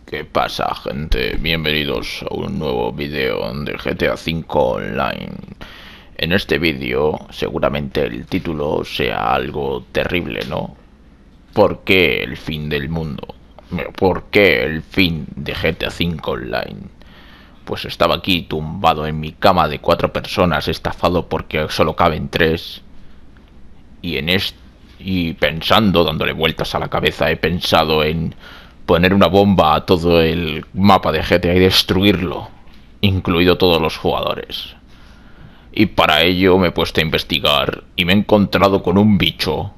¿Qué pasa, gente? Bienvenidos a un nuevo vídeo de GTA V Online. En este vídeo seguramente el título sea algo terrible, ¿no? ¿Por qué el fin del mundo? ¿Por qué el fin de GTA V Online? Pues estaba aquí tumbado en mi cama de 4 personas, estafado porque solo caben 3. Y pensando, dándole vueltas a la cabeza, he pensado en poner una bomba a todo el mapa de GTA y destruirlo, incluido todos los jugadores. Y para ello me he puesto a investigar y me he encontrado con un bicho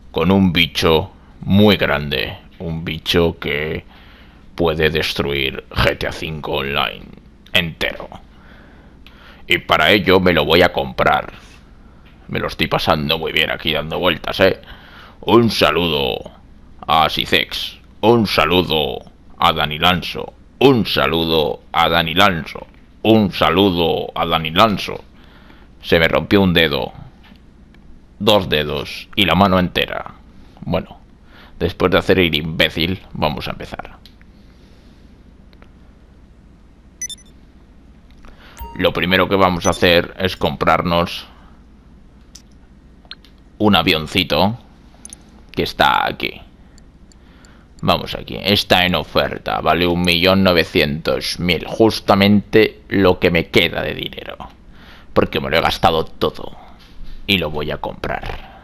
muy grande, un bicho que puede destruir GTA V Online entero. Y para ello me lo voy a comprar. Me lo estoy pasando muy bien aquí dando vueltas, ¿eh? Un saludo a Sicex. Un saludo a Dani Lanzo. Un saludo a Dani Lanzo. Un saludo a Dani Lanzo. Se me rompió un dedo. 2 dedos. Y la mano entera. Bueno, después de hacer el imbécil, vamos a empezar. Lo primero que vamos a hacer es comprarnos un avioncito que está aquí. Vamos aquí, está en oferta, vale 1.900.000, justamente lo que me queda de dinero, porque me lo he gastado todo y lo voy a comprar.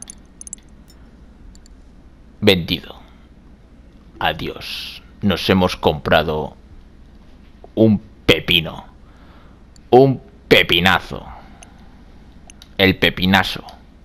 Vendido. Adiós. Nos hemos comprado un pepino, un pepinazo, el pepinazo.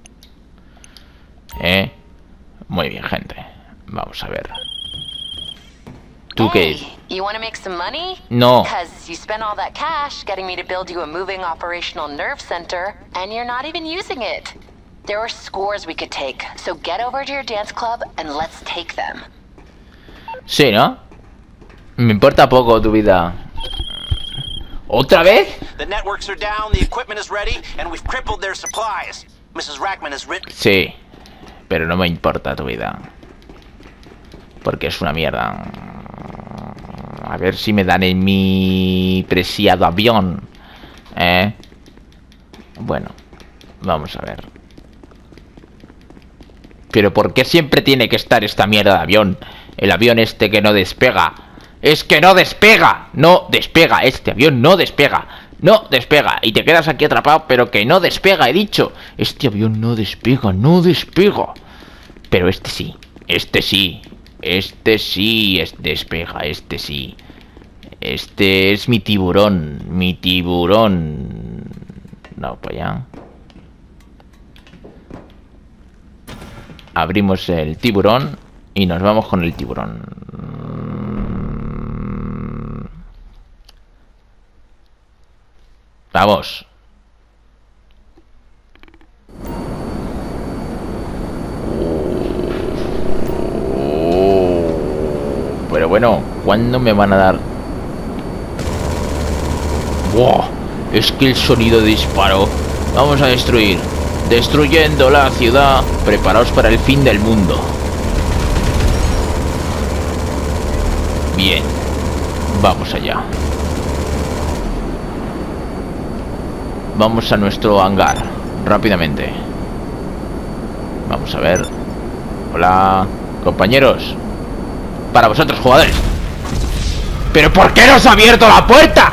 Muy bien, gente. Vamos a ver. ¿Tú qué? You want to make some money? No. Because you spent all that cash getting me to build you a moving operational nerve center, and you're not even using it. There are scores we could take, so get over to your dance club and let's take them. Sí, ¿no? Me importa poco tu vida. ¿Otra vez? The networks are down, the equipment is ready, and we've crippled their supplies. Mrs. Rackman has written... Sí, pero no me importa tu vida, porque es una mierda. A ver si me dan en mi preciado avión. Bueno, vamos a ver. Pero ¿por qué siempre tiene que estar esta mierda de avión? El avión este que no despega. ¡Es que no despega! No despega, este avión no despega. No despega, y te quedas aquí atrapado, pero que no despega, he dicho. Este avión no despega, no despega. Pero este sí, este sí. Este sí despega, este sí. Este es mi tiburón, mi tiburón. No, pues ya. Abrimos el tiburón y nos vamos con el tiburón. Vamos. Pero bueno, ¿cuándo me van a dar? ¡Wow! Es que el sonido de disparo. Vamos a destruir. Destruyendo la ciudad. Preparaos para el fin del mundo. Bien. Vamos allá. Vamos a nuestro hangar. Rápidamente. Vamos a ver. Hola, compañeros. Para vosotros, jugadores. ¿Pero por qué no se ha abierto la puerta?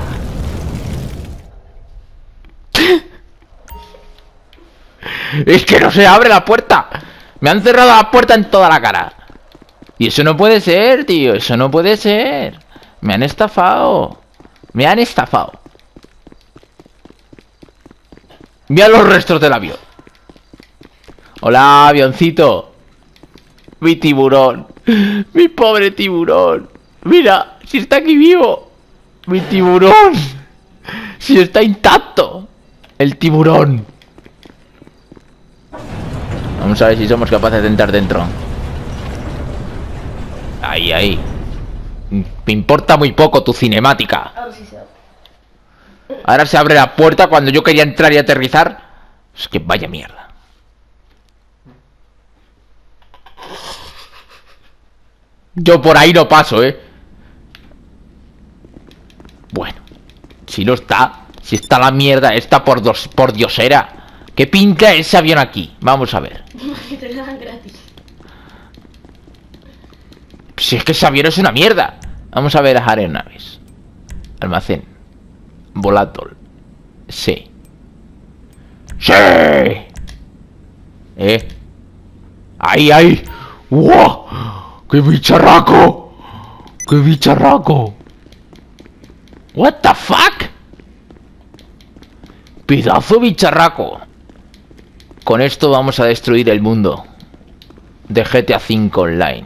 Es que no se abre la puerta. Me han cerrado la puerta en toda la cara. Y eso no puede ser, tío. Eso no puede ser. Me han estafado. Me han estafado. Mira los restos del avión. Hola, avioncito. Mi tiburón. Mi pobre tiburón. Mira, si está aquí vivo. Mi tiburón. Si está intacto. El tiburón. Vamos a ver si somos capaces de entrar dentro. Ahí, ahí. Me importa muy poco tu cinemática. Ahora se abre la puerta cuando yo quería entrar y aterrizar. Es que vaya mierda. Yo por ahí no paso, Bueno, si no está. Si está la mierda esta por diosera. ¿Qué pinta ese avión aquí? Vamos a ver. Que te lo dan gratis. Si es que ese avión es una mierda. Vamos a ver las aeronaves. Almacén. Volatol. Sí. ¡Sí! ¡Ahí, ahí! ¡Wow! ¡Qué bicharraco! ¡Qué bicharraco! What the fuck? Pedazo bicharraco. Con esto vamos a destruir el mundo de GTA V Online.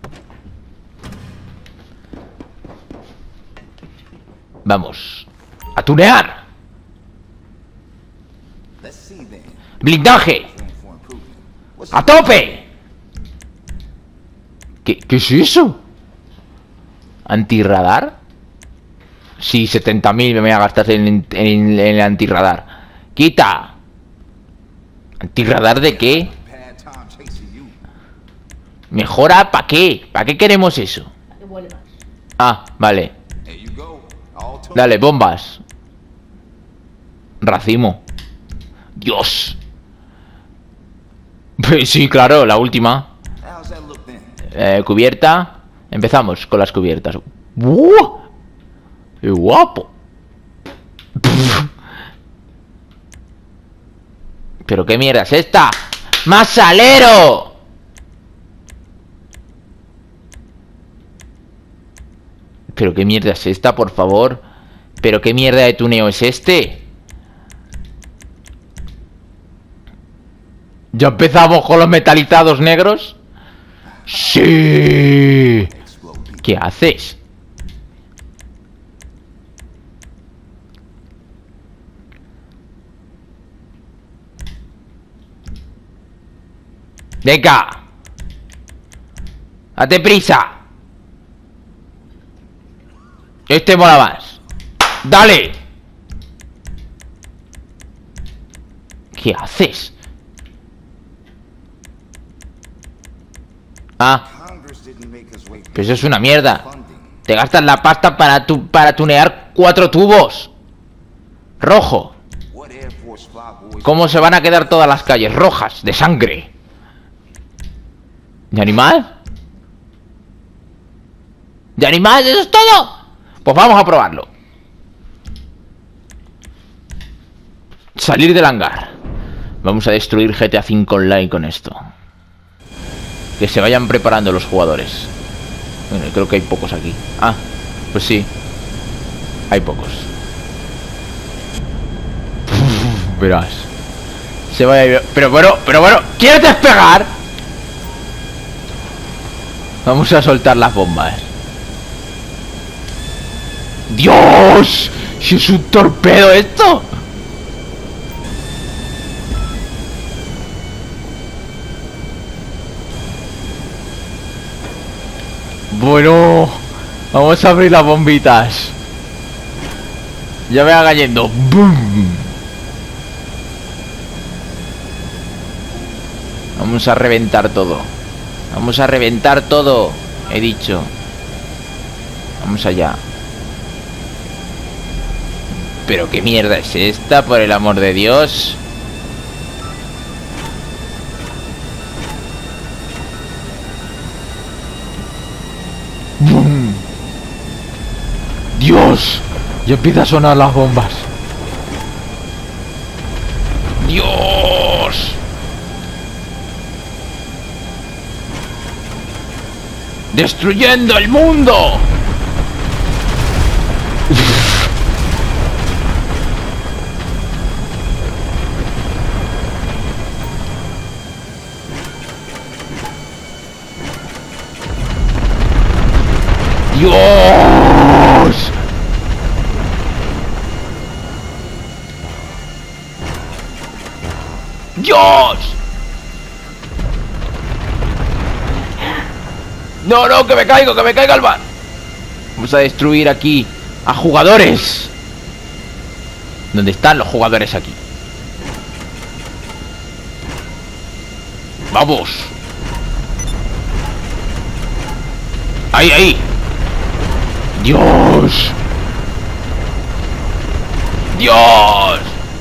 Vamos a tunear. Blindaje. ¡A tope! ¿Qué es eso? ¿Antirradar? Sí, 70.000 me voy a gastar en el antirradar. ¡Quita! ¿Antirradar de qué? ¿Mejora? ¿Para qué? ¿Para qué queremos eso? Ah, vale. Dale, bombas. Racimo. Dios. Sí, claro, la última. Cubierta. Empezamos con las cubiertas. ¡Qué guapo! ¿Pero qué mierda es esta? ¡Más salero! ¿Pero qué mierda es esta, por favor? ¿Pero qué mierda de tuneo es este? ¿Ya empezamos con los metalizados negros? ¡Sí! ¿Qué haces? ¡Venga! ¡Date prisa! Este mola más. ¡Dale! ¿Qué haces? Ah, pero eso es una mierda. Te gastas la pasta para tunear 4 tubos. Rojo. ¿Cómo se van a quedar todas las calles rojas de sangre? ¿De animal? ¿De animal? ¿Eso es todo? Pues vamos a probarlo. Salir del hangar. Vamos a destruir GTA V Online con esto. Que se vayan preparando los jugadores. Bueno, creo que hay pocos aquí. Ah, pues sí. Hay pocos. Verás. Se vaya a ir. Pero bueno, ¿quieres despegar? Vamos a soltar las bombas. ¡Dios! ¡Si es un torpedo esto! Bueno, vamos a abrir las bombitas. Ya me va cayendo. ¡Bum! Vamos a reventar todo. Vamos a reventar todo. He dicho. Vamos allá. ¿Pero qué mierda es esta, por el amor de Dios? ¡Bum! ¡Dios! Ya empieza a sonar las bombas. ¡Dios! ¡Destruyendo el mundo! ¡Dios! ¡Dios! No, no, que me caigo al mar. Vamos a destruir aquí a jugadores. ¿Dónde están los jugadores aquí? Vamos. Ahí, ahí. Dios. ¡Dios!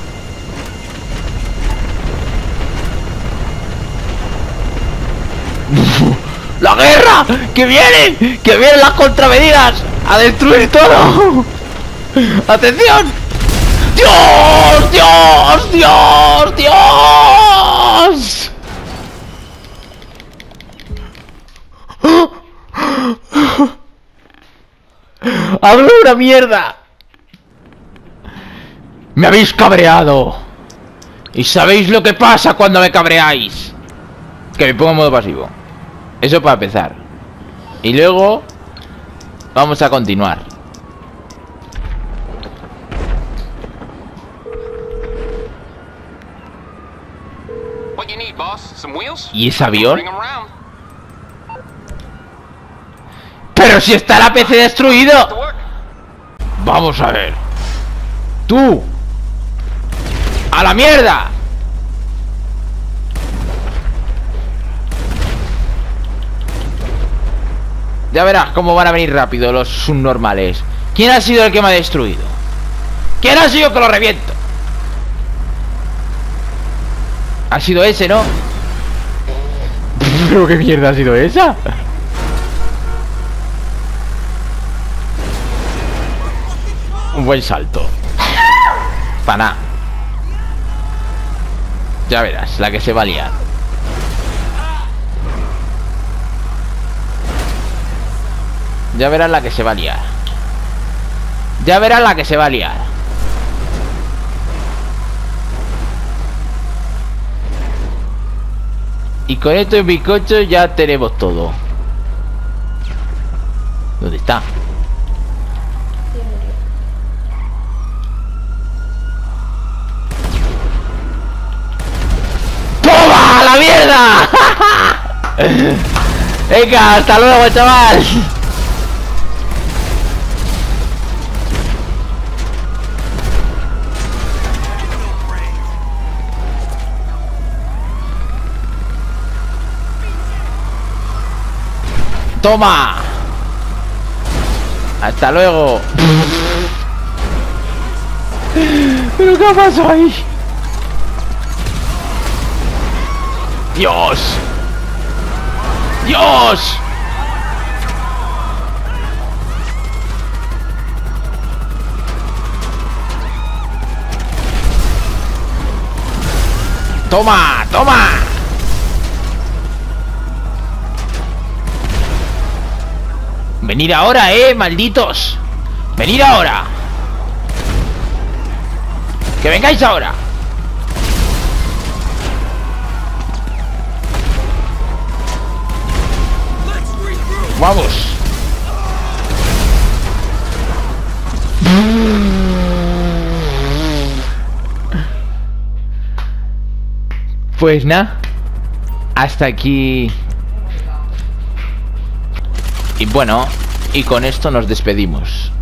¡La guerra! ¡Que vienen! ¡Que vienen las contramedidas! ¡A destruir todo! ¡Atención! ¡Dios! ¡Dios! ¡Dios! ¡Dios! ¡Hablo una mierda! ¡Me habéis cabreado! ¿Y sabéis lo que pasa cuando me cabreáis? Que me pongo en modo pasivo. Eso para empezar. Y luego vamos a continuar. ¿Y ese avión? ¡Pero si está la PC destruido! Vamos a ver. ¡Tú! ¡A la mierda! Ya verás cómo van a venir rápido los subnormales. ¿Quién ha sido el que me ha destruido? ¿Quién ha sido que lo reviento? Ha sido ese, ¿no? ¿Pero qué mierda ha sido esa? Un buen salto. Para nada. Ya verás, la que se va a liar. Ya verás la que se va a liar. Ya verás la que se va a liar. Y con estos bizcochos ya tenemos todo. ¿Dónde está? ¡Toma! ¡La mierda! Venga, hasta luego, chaval. ¡Toma! ¡Hasta luego! ¿Pero qué pasó ahí? ¡Dios! ¡Dios! ¡Toma! ¡Toma! Venid ahora, malditos. Venid ahora. Que vengáis ahora. Vamos. Pues nada. Hasta aquí. Y bueno, y con esto nos despedimos.